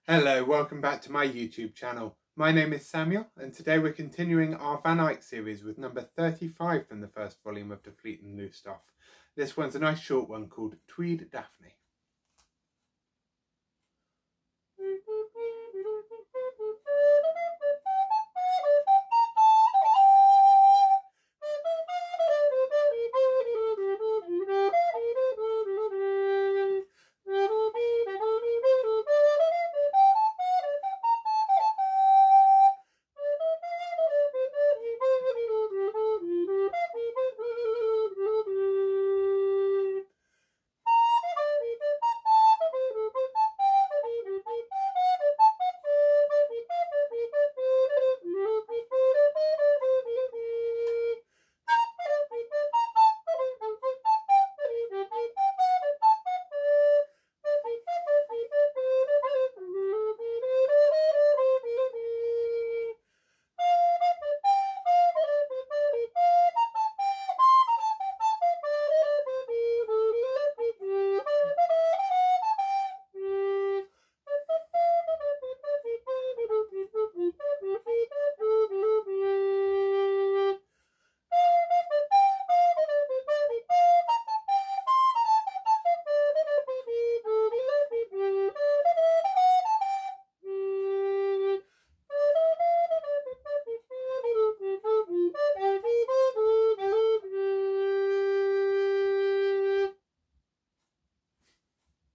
Hello, welcome back to my YouTube channel. My name is Samuel and today we're continuing our Van Eyck series with number 35 from the first volume of the Fluyten Lust-Hof. This one's a nice short one called Tweede Daphne.